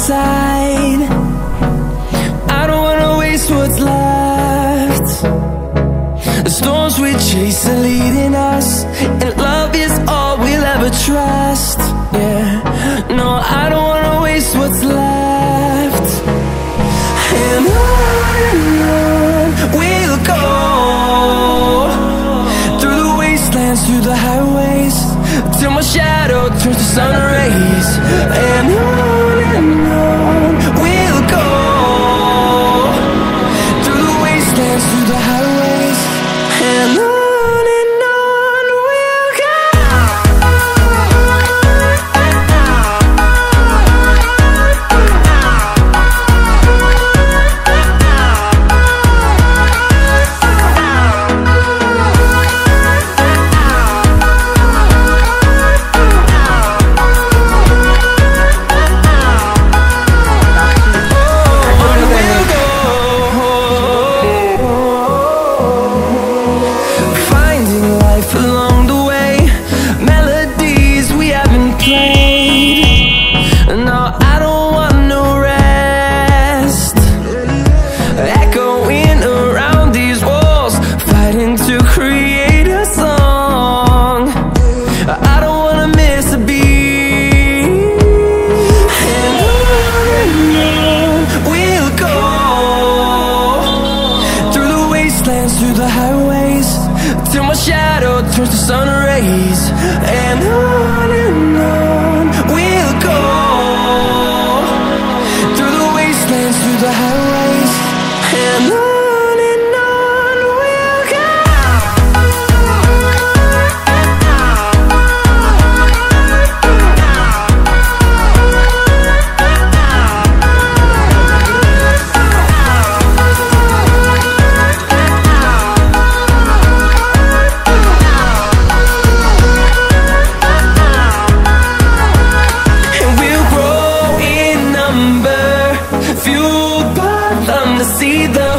inside. I don't wanna waste what's left. The storms we chase are leading us, and love is all we'll ever trust. Yeah, no, I don't wanna waste what's left. And on we'll go, through the wastelands, through the highways, till my shadow turns to sun rays. And on we'll go, through the wastelands, through the highways, and on we'll go. Through the highways, till my shadow turns to sun rays. And on we'll go, through the wastelands, through the highways, and on we'll go. Fueled by them to see the